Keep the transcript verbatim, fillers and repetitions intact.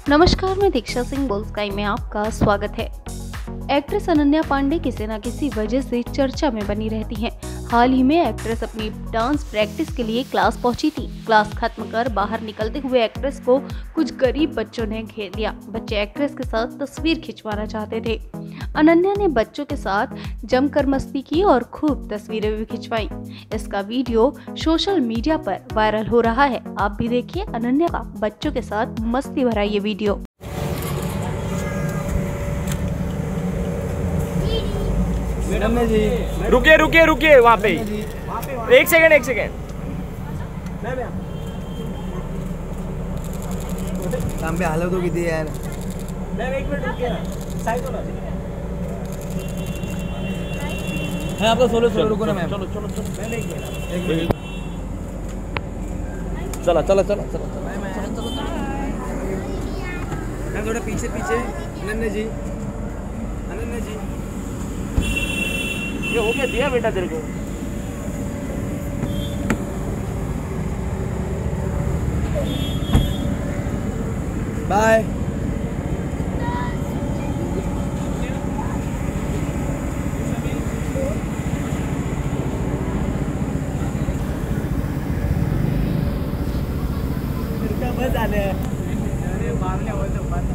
नमस्कार, मैं दीक्षा सिंह बोल स्काई में आपका स्वागत है। एक्ट्रेस अनन्या पांडे किसी न किसी वजह से चर्चा में बनी रहती हैं। हाल ही में एक्ट्रेस अपनी डांस प्रैक्टिस के लिए क्लास पहुंची थी। क्लास खत्म कर बाहर निकलते हुए एक्ट्रेस को कुछ गरीब बच्चों ने घेर लिया। बच्चे एक्ट्रेस के साथ तस्वीर खिंचवाना चाहते थे। अनन्या ने बच्चों के साथ जमकर मस्ती की और खूब तस्वीरें भी खिंचवाई। इसका वीडियो सोशल मीडिया पर वायरल हो रहा है। आप भी देखिए अनन्या का बच्चों के साथ मस्ती भरा ये वीडियो। मैडम जी रुकिए रुकिए रुकिए वहाँ पे एक सेकंड एक सेकंड काम पे हालत तो कितनी है यार। मैम एक मिनट रुकिए ना, साइड हो ना। मैं आपको सोलो सोलो रुको ना मैम। चलो चलो चलो मैम एक मिनट एक मिनट। चला चला चला चला मैम थोड़ा पीछे पीछे। अनन्या जी अनन्या जी ये हो क्या दिया बेटा तेरे को? बाय। बस आले